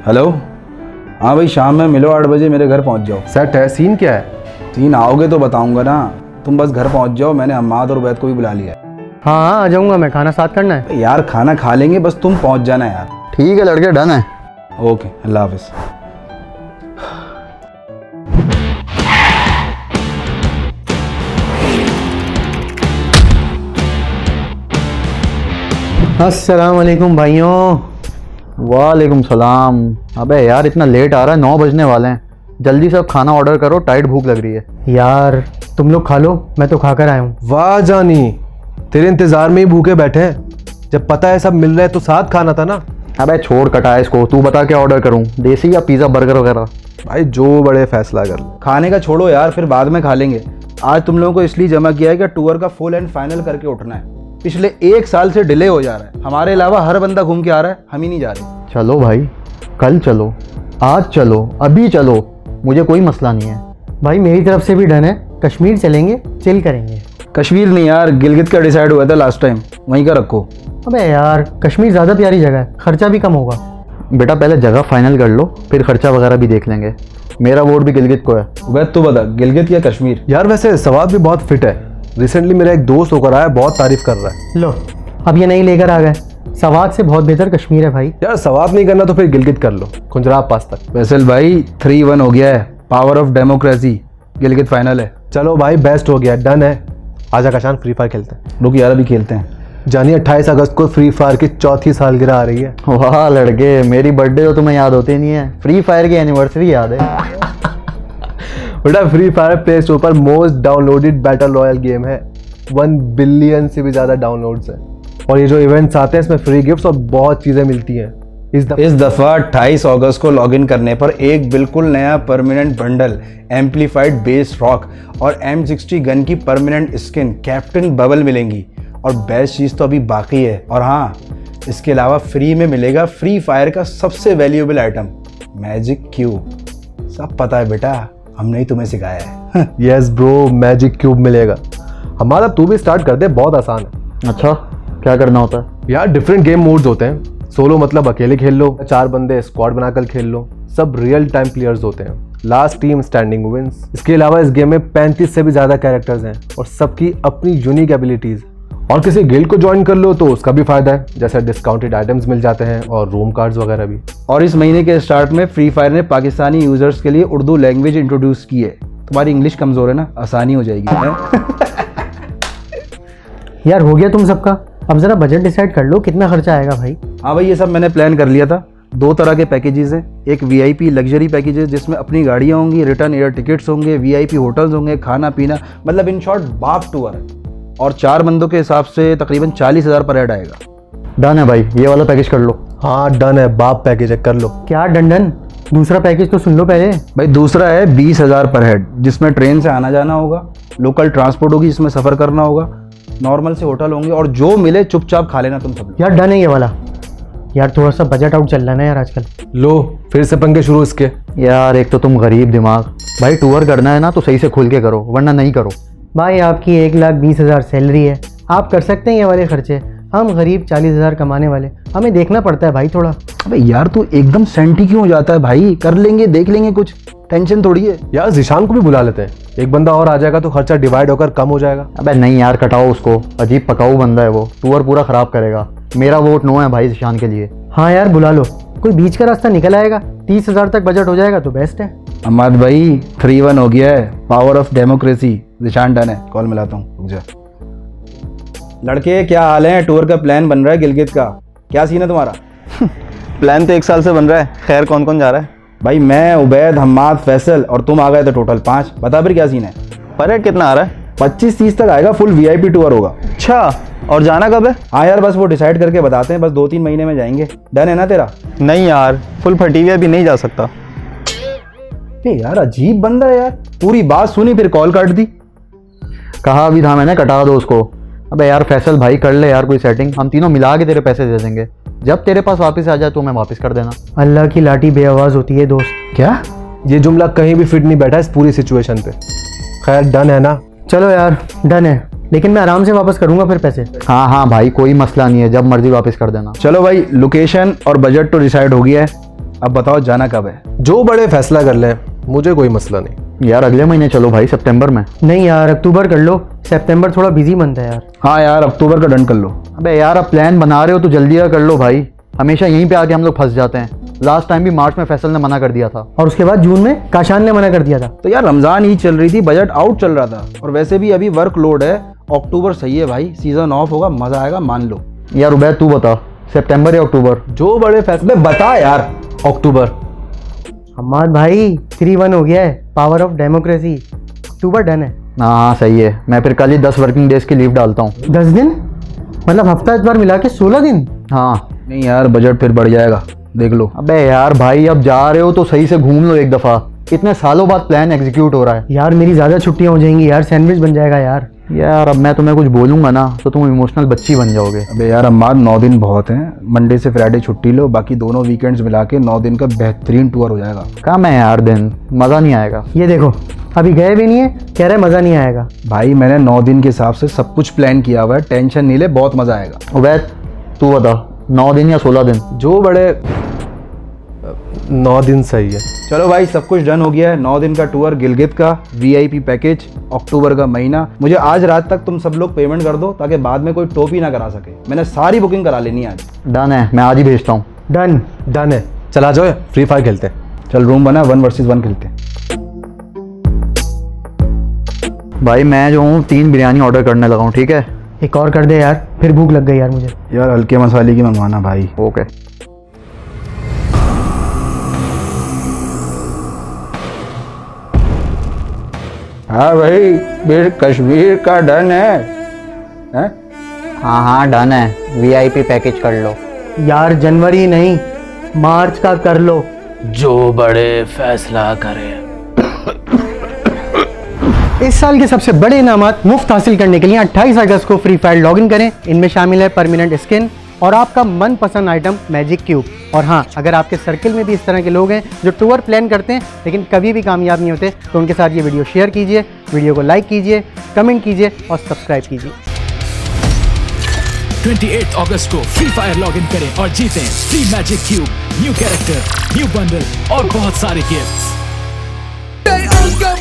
Hello. हाँ भाई, शाम में मिलो 8 बजे, मेरे घर पहुंच जाओ। सेट है। सीन क्या है? सीन आओगे तो बताऊंगा ना, तुम बस घर पहुंच जाओ। मैंने हम्माद और उबैद को भी बुला लिया है। हाँ आ जाऊंगा मैं, खाना साथ करना है। यार खाना खा लेंगे, बस तुम पहुंच जाना यार। ठीक है लड़के, डन है। ओके, अल्लाह हाफिज। अस्सलाम वालेकुम भाइयों। वालेकुम सलाम। अबे यार इतना लेट आ रहा है, 9 बजने वाले हैं। जल्दी से अब खाना ऑर्डर करो, टाइट भूख लग रही है। यार तुम लोग खा लो, मैं तो खाकर आया हूँ। वाह जानी, तेरे इंतजार में ही भूखे बैठे हैं। जब पता है सब मिल रहा है तो साथ खाना था ना। अबे छोड़ कटा है इसको, तू बता क्या ऑर्डर करूँ, देसी या पिज़्ज़ा बर्गर वगैरह? भाई जो बड़े फैसला कर। खाने का छोड़ो यार, फिर बाद में खा लेंगे। आज तुम लोगों को इसलिए जमा किया है कि टूर का फुल एंड फाइनल करके उठना है। पिछले 1 साल से डिले हो जा रहा है, हमारे अलावा हर बंदा घूम के आ रहा है, हम ही नहीं जा रहे। चलो भाई, कल चलो, आज चलो, अभी चलो, मुझे कोई मसला नहीं है। भाई मेरी तरफ से भी डन है, कश्मीर चलेंगे, चिल करेंगे। कश्मीर नहीं यार, गिलगित का डिसाइड हुआ था लास्ट टाइम, वहीं का रखो। अबे यार कश्मीर ज़्यादा प्यारी जगह है, खर्चा भी कम होगा। बेटा पहले जगह फाइनल कर लो, फिर खर्चा वगैरह भी देख लेंगे। मेरा वोट भी गिलगित को है। उबैद तू बता, गिलगित या कश्मीर? यार वैसे सवाद भी बहुत फिट है। रिसेंटली मेरा एक दोस्त होकर आया, बहुत तारीफ कर रहा है। लो अब ये नहीं लेकर आ गए, सवाद से बहुत बेहतर कश्मीर है भाई। यार सवाद नहीं करना तो फिर गिलगित कर लो, कुंजराब पास तक। फैसल भाई 3-1 हो गया है, power of democracy, Gilgit final है। चलो भाई बेस्ट हो गया, डन है। आजा काशान फ्री फायर खेलते हैं। रुक यार, अभी खेलते हैं। जानिए 28 अगस्त को फ्री फायर की 4थी सालगिरह आ रही है। वाह लड़के, मेरी बर्थडे तो तुम्हें याद होती नहीं है, फ्री फायर की एनिवर्सरी याद है। बेटा फ्री फायर प्ले स्टोर पर most downloaded battle royale game है। 1 बिलियन से भी ज़्यादा डाउनलोड्स हैं। और ये जो इवेंट्स आते हैं इसमें फ्री गिफ्ट्स और बहुत चीज़ें मिलती हैं। इस दफ़ा 28 अगस्त को लॉगिन करने पर एक बिल्कुल नया permanent bundle, amplified bass rock और M60 गन की परमानेंट स्किन कैप्टन बबल मिलेंगी। और बेस्ट चीज़ तो अभी बाकी है। और हाँ, इसके अलावा फ्री में मिलेगा फ्री फायर का सबसे वैल्यूएबल आइटम, मैजिक क्यूब। सब पता है बेटा, हमने ही तुम्हें सिखाया है। यस ब्रो, मैजिक क्यूब मिलेगा। हमारा तू भी स्टार्ट कर दे, बहुत आसान है। अच्छा, क्या करना होता है? यार डिफरेंट गेम मोड्स होते हैं। सोलो मतलब अकेले खेल लो, 4 बंदे स्क्वाड बनाकर खेल लो। सब रियल टाइम प्लेयर्स होते हैं। Last team standing wins. इसके अलावा इस गेम में 35 से भी ज़्यादा कैरेक्टर्स हैं और सबकी अपनी यूनिक एबिलिटीज़। और किसी गिल्ड को ज्वाइन कर लो तो उसका भी फायदा है, जैसे डिस्काउंटेड आइटम्स मिल जाते हैं और रूम कार्ड्स वगैरह भी। और इस महीने के स्टार्ट में फ्री फायर ने पाकिस्तानी यूजर्स के लिए उर्दू लैंग्वेज इंट्रोड्यूस की है। तुम्हारी इंग्लिश कमज़ोर है ना, आसानी हो जाएगी। यार हो गया तुम सबका, अब ज़रा बजट डिसाइड कर लो, कितना खर्चा आएगा भाई? हाँ भाई, ये सब मैंने प्लान कर लिया था। 2 तरह के पैकेजेस हैं। एक VIP लग्जरी पैकेजेस जिसमें अपनी गाड़ियाँ होंगी, रिटर्न एयर टिकट्स होंगे, VIP होटल्स होंगे, खाना पीना, मतलब इन शॉर्ट बाप टूर है। और 4 बंदों के हिसाब से तकरीबन 40,000 पर हेड आएगा। डन है भाई, ये वाला पैकेज कर लो। हाँ डन है, बाप पैकेज है, कर लो। क्या डन? दूसरा पैकेज तो सुन लो पहले। भाई दूसरा है 20,000 पर हेड, जिसमें ट्रेन से आना जाना होगा, लोकल ट्रांसपोर्ट होगी जिसमें सफ़र करना होगा, नॉर्मल से होटल होंगे और जो मिले चुपचाप खा लेना तुम सब लोग। यार डन है ये वाला। यार थोड़ा सा बजट आउट चल रहा है ना यार आजकल। लो फिर से पंगे शुरू इसके। यार एक तो तुम गरीब दिमाग, भाई टूर करना है ना तो सही से खुल के करो, वरना नहीं करो। भाई आपकी 1,20,000 सैलरी है, आप कर सकते हैं ये वाले खर्चे। हम गरीब 40,000 कमाने वाले, हमें देखना पड़ता है भाई थोड़ा। अबे यार तू एकदम सेंटी क्यों हो जाता है भाई? कर लेंगे, देख लेंगे, कुछ टेंशन थोड़ी है। यार जिशान को भी बुला लेते हैं, एक बंदा और आ जाएगा तो खर्चा डिवाइड होकर कम हो जाएगा। अबे नहीं यार, कटाओ उसको, अजीब पकाऊ बंदा है वो, टूर पूरा खराब करेगा। मेरा वोट नो है भाई जिशान के लिए। हाँ यार बुला लो, कोई बीच का रास्ता निकल आएगा। 30,000 तक बजट हो जाएगा तो बेस्ट है। अहमद भाई 3-1 हो गया है, power of democracy. Zeeshan done है, कॉल मिलाता हूँ, रुक जा। लड़के क्या हाल है? टूर का प्लान बन रहा है गिलगित का, क्या सीन है तुम्हारा? प्लान तो 1 साल से बन रहा है। खैर कौन कौन जा रहा है? भाई मैं, उबैद, हम्माद, फैसल और तुम आ गए तो टोटल 5। बता फिर क्या सीन है? पर है कितना आ रहा है? 25-30 तक आएगा, फुल VIP टूर होगा। अच्छा, और जाना कब है? हाँ यार बस वो डिसाइड करके बताते हैं, बस 2-3 महीने में जाएंगे। डन है ना तेरा? नहीं यार, फुल फटी हुई अभी नहीं जा सकता। यार अजीब बंदा है यार, पूरी बात सुनी फिर कॉल काट दी। कहा भी था मैंने, कटा दो उसको। अबे यार फैसल भाई कर ले यार कोई सेटिंग, हम तीनों मिला के तेरे पैसे दे देंगे। जब तेरे पास वापस आ जाए तो मैं वापस कर देना। अल्लाह की लाठी बेआवाज होती है दोस्त। क्या? ये जुमला कहीं भी फिट नहीं बैठा इस पूरी सिचुएशन पे। खैर डन है ना? चलो यार डन है, लेकिन मैं आराम से वापस करूंगा फिर पैसे। हाँ हाँ भाई कोई मसला नहीं है, जब मर्जी वापस कर देना। चलो भाई, लोकेशन और बजट तो डिसाइड हो गया है। अब बताओ जाना कब है? जो बड़े फैसला कर लें, मुझे कोई मसला नहीं। यार अगले महीने चलो भाई, सितंबर में। नहीं यार, अक्टूबर कर लो, सितंबर थोड़ा बिजी मंथ है यार। हाँ यार, अक्टूबर का डन कर लो। अबे यार अब प्लान बना रहे हो तो जल्दी कर लो भाई, हमेशा यहीं पे आके हम लोग फंस जाते हैं। लास्ट टाइम भी मार्च में फैसल ने मना कर दिया था। और उसके बाद जून में काशान ने मना कर दिया था। तो यार रमजान ही चल रही थी, बजट आउट चल रहा था, और वैसे भी अभी वर्क लोड है। अक्टूबर सही है भाई, सीजन ऑफ होगा, मजा आएगा, मान लो। यार उबैद तू बता, सितंबर या अक्टूबर? जो बड़े फैसले बता यार। अक्टूबर। हमाद भाई 3-1 हो गया है, power of democracy. October done है। हाँ सही है, मैं फिर कल ही 10 वर्किंग डेज की लीव डालता हूँ। 10 दिन मतलब हफ्ता इतवार मिला के 16 दिन? हाँ। नहीं यार, बजट फिर बढ़ जाएगा, देख लो। अबे यार भाई अब जा रहे हो तो सही से घूम लो एक दफ़ा, इतने सालों बाद प्लान एग्जीक्यूट हो रहा है। यार मेरी ज़्यादा छुट्टियाँ हो जाएंगी यार, सैंडविच बन जाएगा यार। यार अब मैं तुम्हें कुछ बोलूंगा ना तो तुम इमोशनल बच्ची बन जाओगे। अबे यार अम्माद, 9 दिन बहुत हैं, मंडे से फ्राइडे छुट्टी लो, बाकी दोनों वीकेंड्स मिला के 9 दिन का बेहतरीन टूर हो जाएगा। कम है यार दिन, मज़ा नहीं आएगा। ये देखो अभी गए भी नहीं है, कह रहे मज़ा नहीं आएगा। भाई मैंने 9 दिन के हिसाब से सब कुछ प्लान किया हुआ है, टेंशन नहीं ले, बहुत मजा आएगा। उबैद तू बता, 9 दिन या 16 दिन? जो बड़े 9 दिन सही है। चलो भाई, सब कुछ डन हो गया है। 9 दिन का टूर, गिलगित का VIP पैकेज, अक्टूबर का महीना। मुझे आज रात तक तुम सब लोग पेमेंट कर दो, ताकि बाद में कोई टोपी ना करा सके। मैंने सारी बुकिंग करा लेनी है आज। डन है, मैं आज ही भेजता हूँ। डन है। चला जाओ, फ्री फायर खेलते हैं। चल रूम बना, 1 वर्सेस 1 खेलते हैं। भाई मैं जो हूँ 3 बिरयानी ऑर्डर करने लगा हूँ, ठीक है? एक और कर दे यार, फिर भूख लग गई यार मुझे। यार हल्के मसाले की मंगवाना भाई। ओके। हाँ भाई, फिर कश्मीर का डन है, हैं? हाँ डन है, VIP पैकेज कर लो। यार जनवरी नहीं, मार्च का कर लो। जो बड़े फैसला करें। इस साल के सबसे बड़े इनामात मुफ्त हासिल करने के लिए 28 अगस्त को फ्री फायर लॉगिन करें। इनमें शामिल है परमानेंट स्किन और आपका मनपसंद आइटम मैजिक क्यूब। और हाँ, अगर आपके सर्किल में भी इस तरह के लोग हैं जो टूर प्लान करते हैं लेकिन कभी भी कामयाब नहीं होते, तो उनके साथ ये वीडियो शेयर कीजिए, वीडियो को लाइक कीजिए, कमेंट कीजिए और सब्सक्राइब कीजिए। 28 अगस्त को फ्री फायर लॉगिन करें और जीतें free magic cube, new character, new bundle और बहुत सारे गिफ्ट्स।